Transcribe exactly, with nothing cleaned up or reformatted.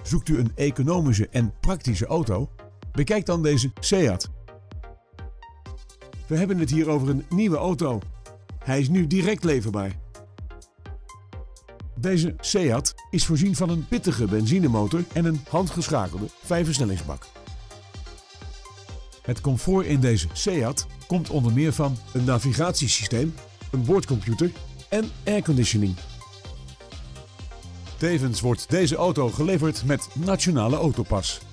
Zoekt u een economische en praktische auto? Bekijk dan deze Seat. We hebben het hier over een nieuwe auto. Hij is nu direct leverbaar. Deze Seat is voorzien van een pittige benzinemotor en een handgeschakelde vijfversnellingsbak. Het comfort in deze Seat komt onder meer van een navigatiesysteem, een boordcomputer en airconditioning. Tevens wordt deze auto geleverd met Nationale Autopas.